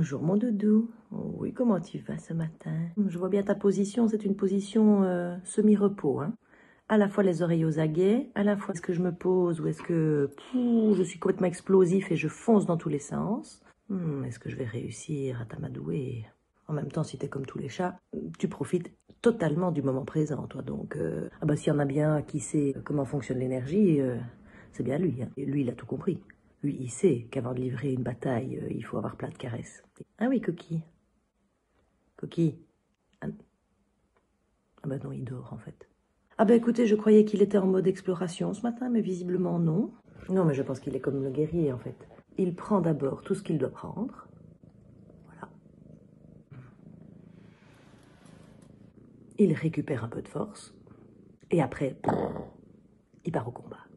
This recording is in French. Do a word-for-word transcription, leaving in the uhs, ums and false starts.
Bonjour mon doudou. Oh oui, comment tu vas ce matin? Je vois bien ta position, c'est une position euh, semi-repos. Hein. À la fois les oreilles aux aguets, à la fois est-ce que je me pose ou est-ce que pouf, je suis complètement explosif et je fonce dans tous les sens. Hmm, est-ce que je vais réussir à t'amadouer? En même temps, si t'es comme tous les chats, tu profites totalement du moment présent, toi. Donc, euh, ah bah, s'il y en a bien qui sait comment fonctionne l'énergie, euh, c'est bien lui. Hein. Et lui, il a tout compris. Lui, il sait qu'avant de livrer une bataille, euh, il faut avoir plein de caresses. Ah oui, Coquille. Coquille. Ah, ah bah non, il dort en fait. Ah bah écoutez, je croyais qu'il était en mode exploration ce matin, mais visiblement non. Non, mais je pense qu'il est comme le guerrier en fait. Il prend d'abord tout ce qu'il doit prendre. Voilà. Il récupère un peu de force. Et après, il part au combat.